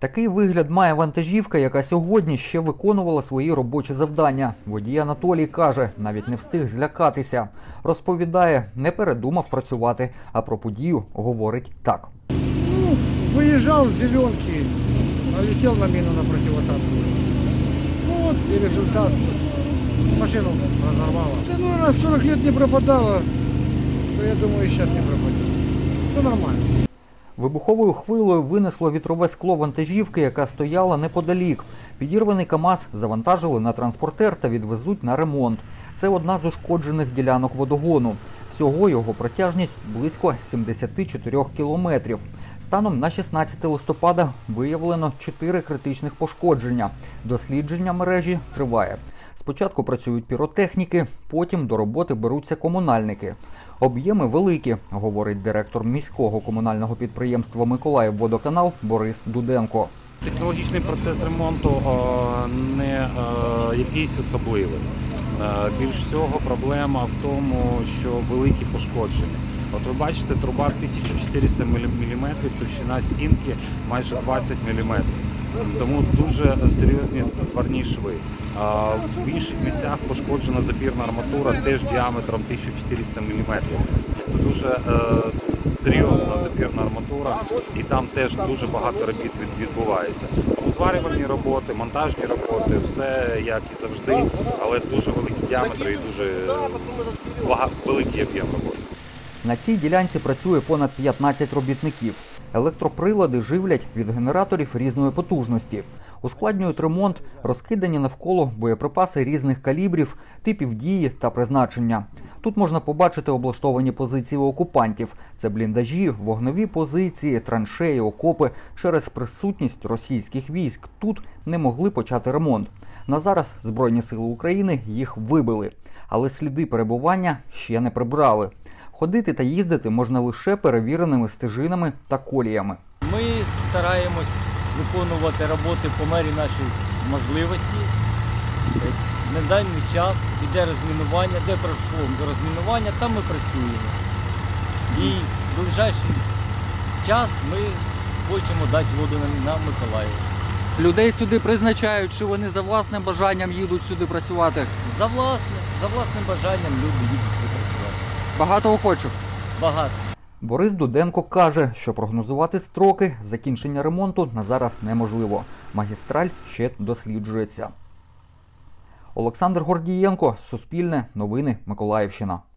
Такий вигляд має вантажівка, яка сьогодні ще виконувала свої робочі завдання. Водій Анатолій каже, навіть не встиг злякатися. Розповідає, не передумав працювати, а про подію говорить так. Выезжал с зеленки, налетел на мину на противотанку. Вот и результат. Машину разорвало. Да ну раз 40 лет не пропадало, то я думаю, сейчас не пропадет. Ну нормально. Вибуховою хвилою винесло вітрове скло вантажівки, яка стояла неподалік. Підірваний КАМАЗ завантажили на транспортер та відвезуть на ремонт. Це одна з ушкоджених ділянок водогону. Всього його протяжність близько 74 кілометрів. Станом на 16 листопада виявлено 4 критичних пошкодження. Дослідження мережі триває. Спочатку працюють піротехніки, потім до роботи беруться комунальники. Об'єми великі, говорить директор міського комунального підприємства «Миколаївводоканал» Борис Дуденко. Технологічний процес ремонту не якийсь особливий. Більш всього проблема в тому, що великі пошкодження. От ви бачите, труба 1400 мм, товщина стінки майже 20 мм. Тому дуже серйозні зварні шви. В інших місцях пошкоджена запірна арматура теж діаметром 1400 мм. Це дуже серйозна запірна арматура і там теж дуже багато робіт відбувається. Зварювальні роботи, монтажні роботи, все як і завжди, але дуже великі діаметри і дуже великий об'єм роботи. На цій ділянці працює понад 15 робітників. Електроприлади живлять від генераторів різної потужності. Ускладнюють ремонт розкидані навколо боєприпаси різних калібрів, типів дії та призначення. Тут можна побачити облаштовані позиції окупантів. Це бліндажі, вогнові позиції, траншеї, окопи. Через присутність російських військ тут не могли почати ремонт. На зараз Збройні сили України їх вибили. Але сліди перебування ще не прибрали. Ходити та їздити можна лише перевіреними стежинами та коліями. Ми стараємось виконувати роботи по мірі нашої можливості. На даний час йде розмінування, де пройшло розмінування, там ми працюємо. І в ближайший час ми хочемо дати воду на Миколаїв. Людей сюди призначають, чи вони за власним бажанням їдуть сюди працювати? За власним бажанням люди їдуть сюди працювати. Багато охочих? Багато. Борис Дуденко каже, що прогнозувати строки закінчення ремонту на зараз неможливо. Магістраль ще досліджується. Олександр Гордієнко, Суспільне, Новини, Миколаївщина.